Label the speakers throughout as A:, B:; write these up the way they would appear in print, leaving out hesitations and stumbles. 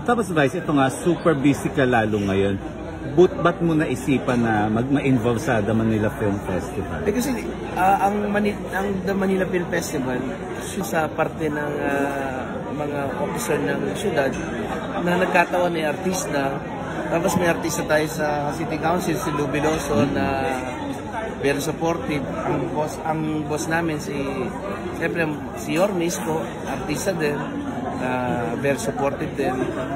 A: Tapos Vice, ito nga, super busy ka lalo ngayon. Ba't mo naisipan na ma-involve sa The Manila Film Festival?
B: Kasi ang The Manila Film Festival, sa parte ng mga officer ng syudad na nagkataon ay artista. Tapos may artista tayo sa City Council, si Lou Veloso, na very supportive. Ang boss namin, siyempre si Yormis ko, artista din, very supportive din.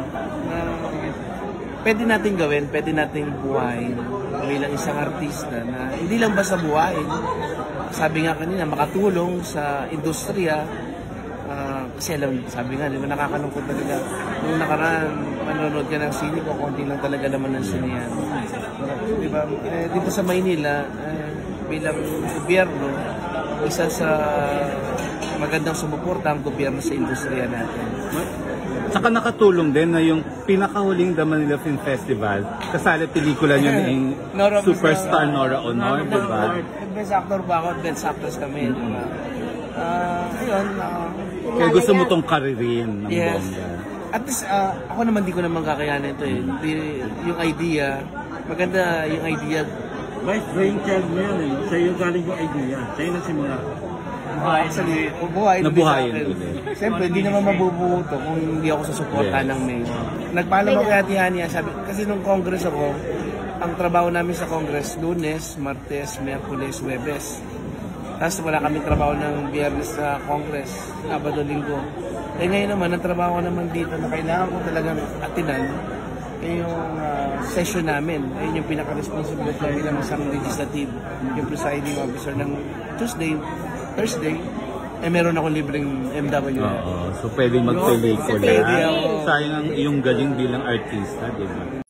B: Pwede natin gawin, pwede natin buhayin bilang isang artista na hindi lang basta buhayin. Sabi nga kanina, makatulong sa industriya. Kasi alam, sabi nga, di ba nakakalungkot talaga. Nung nakaraan, manonood ka ng sine ko, konti lang talaga naman ng sine yan. Di ba? Dito sa Maynila, bilang gobyerno, isa sa magandang sumuporta ang gobyerno sa industriya natin.
A: Saka nakatulong din na yung pinakahuling The Manila Film Festival, kasali pelikula niyo ni Superstar Nora Honor, di ba?
B: Best actor ba ako? Best actress kami, di ba? Ayun.
A: Kaya gusto mo tong karirin ng bongga.
B: At least, ako naman di ko naman kakayanin ito eh. Yung idea, maganda yung idea.
C: Vice, brainchild mo yan eh. Sa'yo galing yung idea. Sa'yo nagsimula.
B: Actually, nabuhayin ulit. Siyempre, hindi naman mabubuo to kung hindi ako susuporta ng mayor. Nagpaalam ako kay Ate Hania, sabi, kasi nung Congress ako, ang trabaho namin sa Congress, Lunes, Martes, Miyerkules, Huwebes. Tapos wala kami trabaho ng Biyernes sa Congress, Sabado, Linggo. Eh ngayon naman, ang trabaho naman dito na kailangan ko talagang atinan yung session namin. Ayun yung pinaka-responsibility namin ng isang legislative, yung presiding officer ng Tuesday, Thursday, eh meron ako libreng MW.
A: Oo, so pwedeng magpelikula. Sayang ang iyong galing bilang artista, di ba?